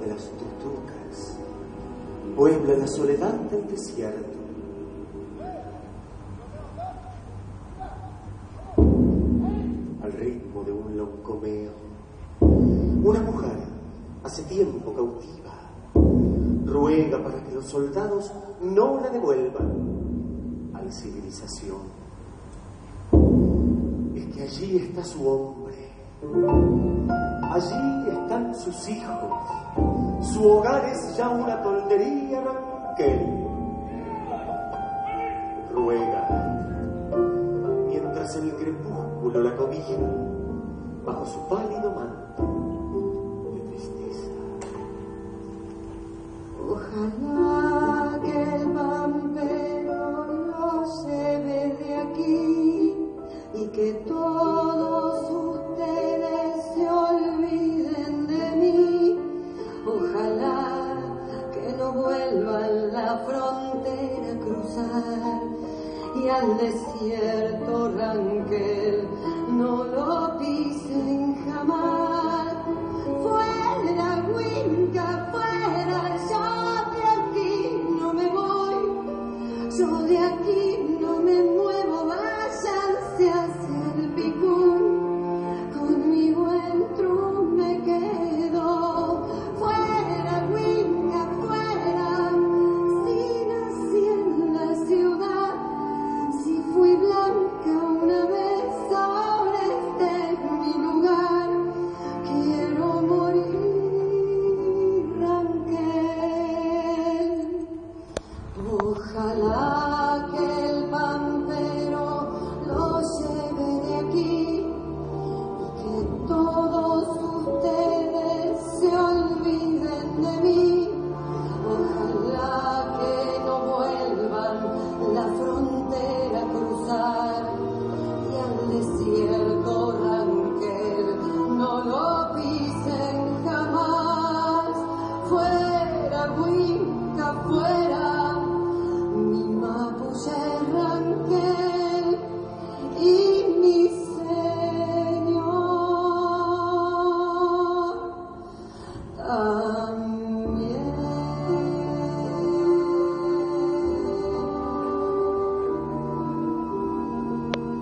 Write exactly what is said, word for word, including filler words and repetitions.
de las tutucas puebla la soledad del desierto. Al ritmo de un loncomeo, una mujer, hace tiempo cautiva, ruega para que los soldados no la devuelvan a la civilización. Es que allí está su hombre, allí están sus hijos, su hogar es ya una toldería ranquel. Ruega, mientras el crepúsculo la cobija bajo su pálido manto de tristeza. Ojalá